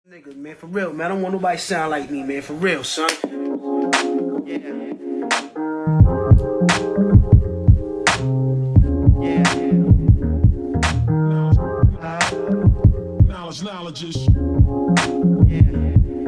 Nigga, man, for real, man. I don't want nobody to sound like me, man. For real, son. Yeah. Knowledge is. Yeah.